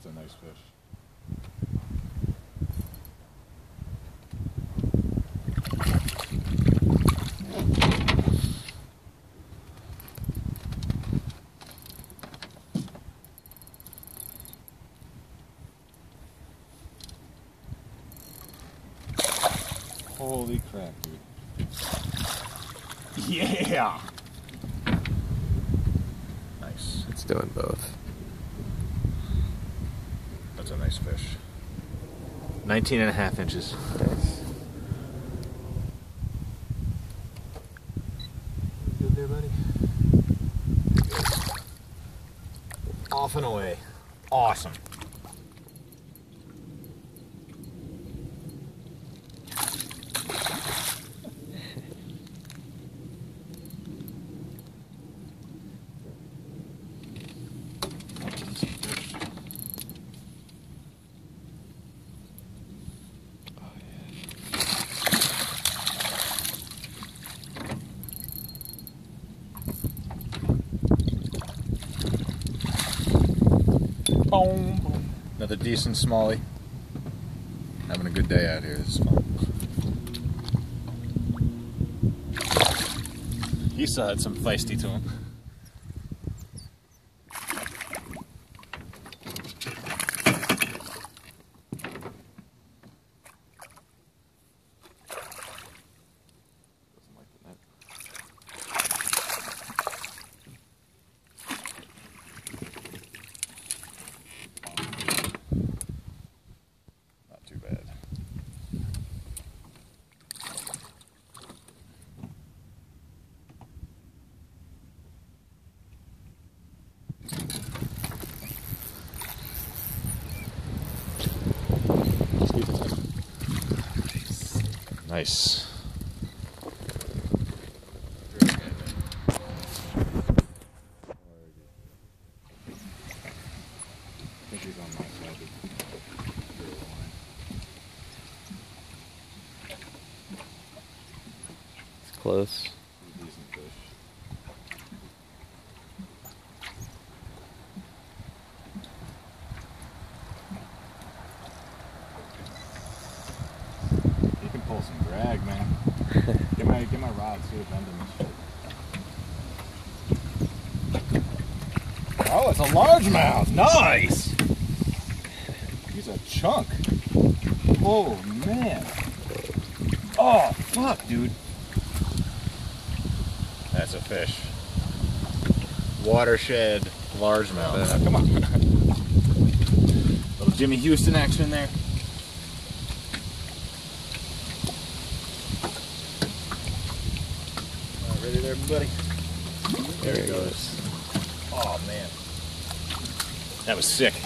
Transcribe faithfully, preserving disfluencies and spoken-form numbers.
a nice fish. Holy crap, dude. Yeah! Nice. It's doing both. That's a nice fish. nineteen and a half inches. Nice. Good there, buddy? Off and away. Awesome. Boom, boom. Another decent smallie. Having a good day out here. This is fun. He still had some feisty to him. Nice. I think he's on my side. It's close. Decent fish. You can pull some drag, man. Get my get my rod, see it bending this shit. Oh, it's a largemouth. Nice. He's a chunk. Oh man. Oh fuck, dude. That's a fish. Watershed largemouth. Oh, come on. Little Jimmy Houston action there. All ready there, buddy? There, there he goes. goes. Oh man. That was sick.